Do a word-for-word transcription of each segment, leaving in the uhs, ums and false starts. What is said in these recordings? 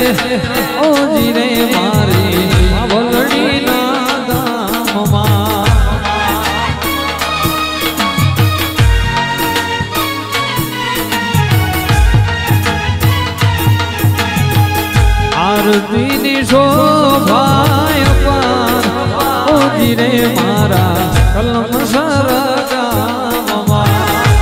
ઓજી રે મારી વલડી ના ધામમાં આરતીની શોભાય પાર ઓજી રે મારા કલમ સરગામમાં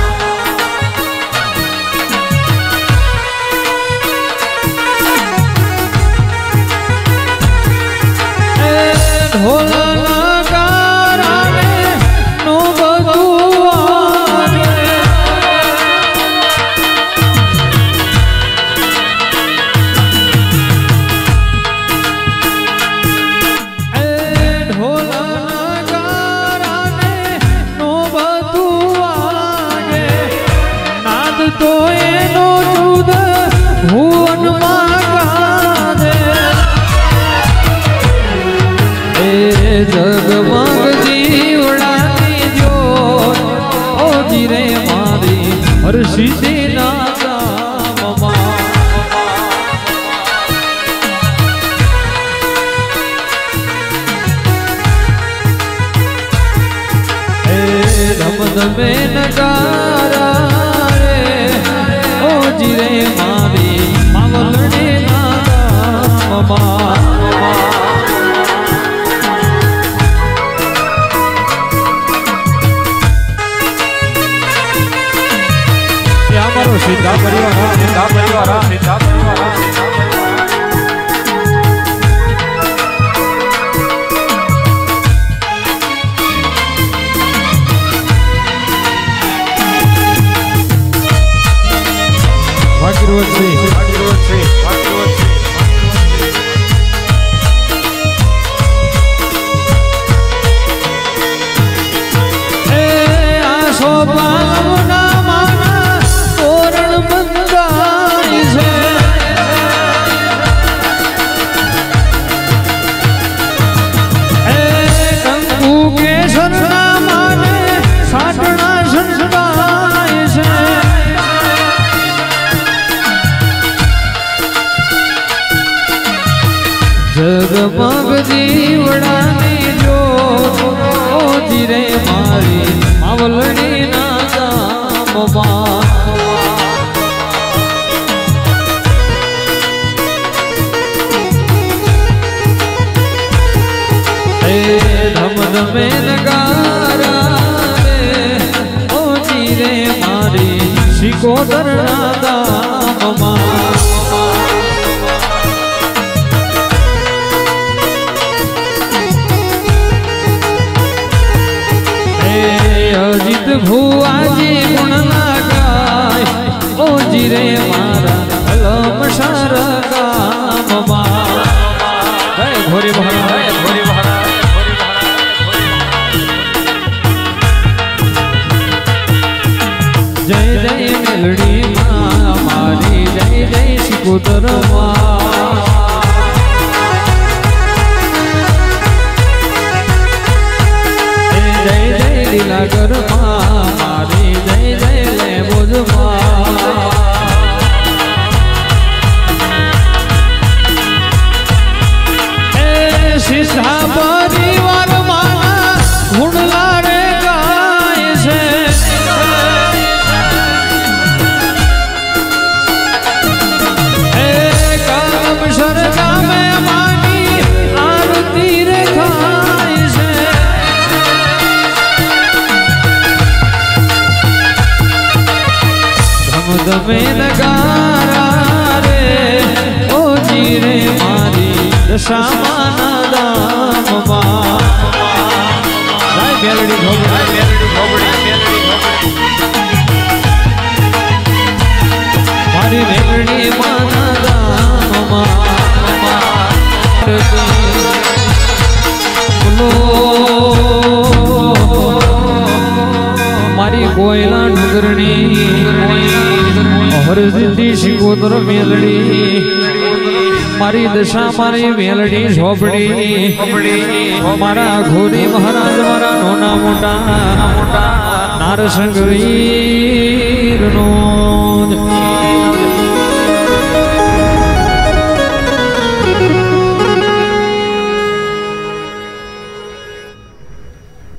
ઢોલ નગારાને નો બધું વાગે એ ઢોલ નગારાને નો બધું વાગે નાદ તો એનો જુદ ભુવનમાં ગાજે જગમગ જીવડાની જ્યોત ઓજી રે મારી હર્ષિતી ના ગામમાં એ ધમધમે નગારા રે ઓજી રે મારી માવલડી ના ગામમાં સીધા પરિવાર સીધા પરિવાર સીધા પરિવાર ભાગીરથ છે ભાગીરથ છે ભાગીરથ છે એ આ શોભાના જગમગ જીવડાની જ્યોત ઓજી રે મારી માવલડી ના ગામમાં એ ધમધમે નગારા રે ઓજી રે મારી શિકોતર ના ગામમાં અજીત ભુવાજી ગુણ ના ગાય ઓજી રે મારા કલમ સરગામમાં જય ઘોરી મહારાજ ઘોરી મહારાજ જય જય મેલડી માં મારી જય જય શિકોતર માં જય જય લીલાગર માં મારી જય જય લે બોજમાં એ સીધા પરિવાર માં ગુણલા રે ગાય છે એ કામ સરગામે માની આરતી રે ખાય છે ધમે નગારા રે ઓજી રે મારી દશામાના દામમાં જય મેલડી ઘોબડી મેલડી ઘોબડી મેલડી ઘોબડી મારી મેલડી માના દામમાં મારી કોયલા ડુંગરની હરસિદ્ધિ શિકોતર મેલડી મારી દશા મારી મેલડી ઝોપડી મારા ઘોરી મહારાજ મારા નોના મોટા નારસંગ વીર નો